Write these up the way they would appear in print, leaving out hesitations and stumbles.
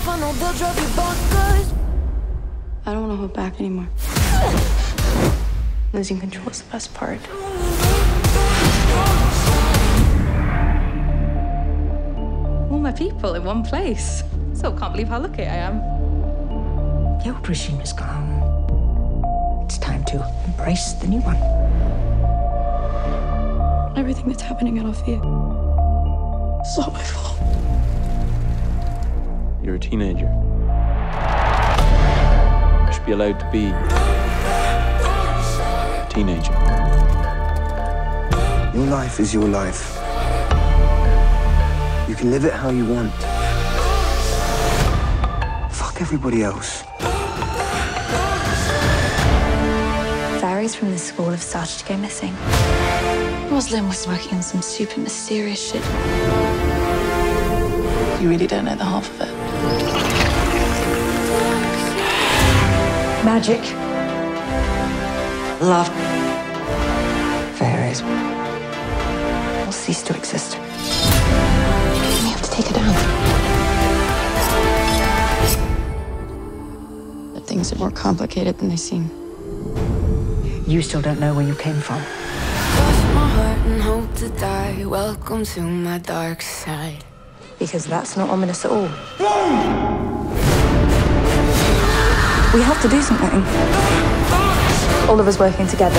off, I know they'll drive you bonkers. I don't want to hold back anymore. Losing control is the best part. All my people in one place. So can't believe how lucky I am. The old regime is gone. It's time to embrace the new one. Everything that's happening at Althea, it's all my fault. You're a teenager. You should be allowed to be a teenager. Your life is your life. You can live it how you want. Fuck everybody else. Fairies from the school have started to go missing. Rosalind was working on some super mysterious shit. You really don't know the half of it. Magic. Love. Fairies will cease to exist. We have to take her down. But things are more complicated than they seem. You still don't know where you came from. Cross my heart and hope to die. Welcome to my dark side. Because that's not ominous at all. We have to do something. All of us working together.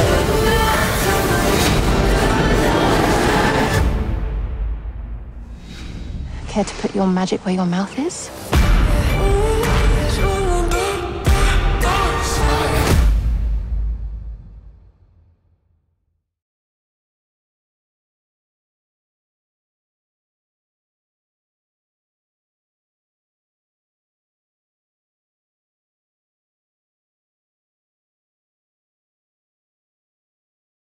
Care to put your magic where your mouth is?